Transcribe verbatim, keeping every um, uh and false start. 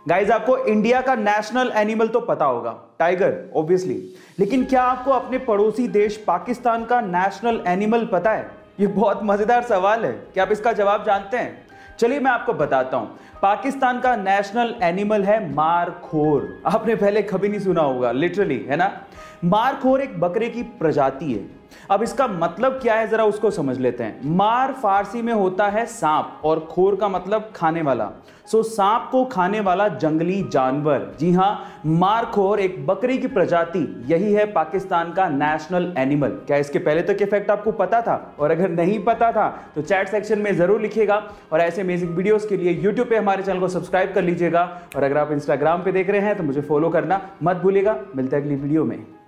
Guys आपको India का national animal तो पता होगा, टाइगर ऑब्वियसली, लेकिन क्या आपको अपने पड़ोसी देश पाकिस्तान का नेशनल एनिमल पता है? ये बहुत मजेदार सवाल है। क्या आप इसका जवाब जानते हैं? चलिए मैं आपको बताता हूं। पाकिस्तान का नेशनल एनिमल है मारखोर। आपने पहले कभी नहीं सुना होगा, लिटरली, है ना। मारखोर एक बकरे की प्रजाति है। अब इसका मतलब क्या है जरा उसको समझ लेते हैं। मार फारसी में होता है सांप और खोर का मतलब खाने वाला। सो सांप को खाने वाला जंगली जानवर, जी हां, मारखोर एक बकरी की प्रजाति, यही है पाकिस्तान का नेशनल एनिमल। क्या इसके पहले तक के फैक्ट आपको पता था? और अगर नहीं पता था तो चैट सेक्शन में जरूर लिखिएगा। और ऐसे अमेजिंग वीडियोस के लिए यूट्यूब पे हमारे चैनल को सब्सक्राइब कर लीजिएगा। और अगर आप इंस्टाग्राम पे देख रहे हैं तो मुझे फॉलो करना मत भूलिएगा। मिलते हैं अगली वीडियो में।